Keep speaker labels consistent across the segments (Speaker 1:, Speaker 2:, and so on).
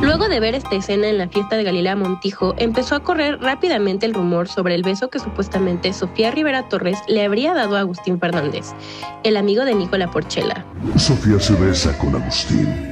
Speaker 1: Luego de ver esta escena en la fiesta de Galilea Montijo, empezó a correr rápidamente el rumor sobre el beso que supuestamente Sofía Rivera Torres le habría dado a Agustín Fernández, el amigo de Nicola Porchela.
Speaker 2: Sofía se besa con Agustín.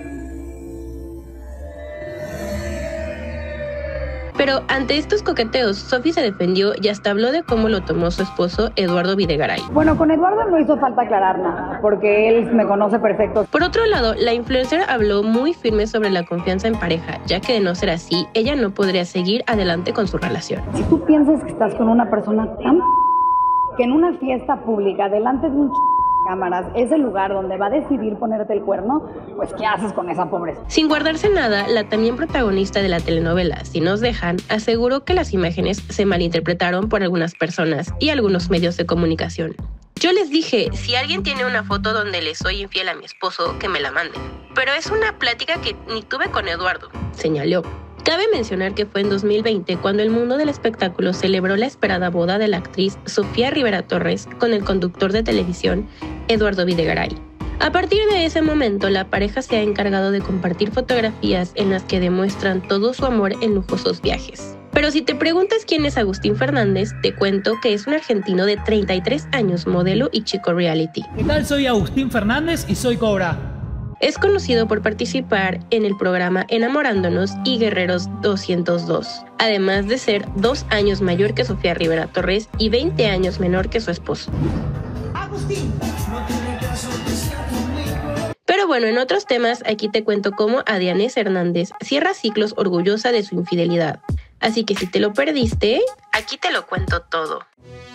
Speaker 1: Pero ante estos coqueteos, Sofi se defendió y hasta habló de cómo lo tomó su esposo Eduardo Videgaray.
Speaker 3: Bueno, con Eduardo no hizo falta aclarar nada, porque él me conoce perfecto.
Speaker 1: Por otro lado, la influencer habló muy firme sobre la confianza en pareja, ya que de no ser así, ella no podría seguir adelante con su relación.
Speaker 3: Si tú piensas que estás con una persona tan que en una fiesta pública, delante de un cámaras, es el lugar donde va a decidir ponerte el cuerno, pues ¿qué haces con esa pobreza?
Speaker 1: Sin guardarse nada, la también protagonista de la telenovela Si nos dejan, aseguró que las imágenes se malinterpretaron por algunas personas y algunos medios de comunicación. Yo les dije, si alguien tiene una foto donde le soy infiel a mi esposo, que me la mande. Pero es una plática que ni tuve con Eduardo, señaló. Cabe mencionar que fue en 2020 cuando el mundo del espectáculo celebró la esperada boda de la actriz Sofía Rivera Torres con el conductor de televisión Eduardo Videgaray. A partir de ese momento, la pareja se ha encargado de compartir fotografías en las que demuestran todo su amor en lujosos viajes. Pero si te preguntas quién es Agustín Fernández, te cuento que es un argentino de 33 años, modelo y chico reality.
Speaker 4: ¿Qué tal? Soy Agustín Fernández y soy Cobra.
Speaker 1: Es conocido por participar en el programa Enamorándonos y Guerreros 202, además de ser 2 años mayor que Sofía Rivera Torres y 20 años menor que su esposo. Pero bueno, en otros temas, aquí te cuento cómo Adianés Hernández cierra ciclos orgullosa de su infidelidad. Así que si te lo perdiste, aquí te lo cuento todo.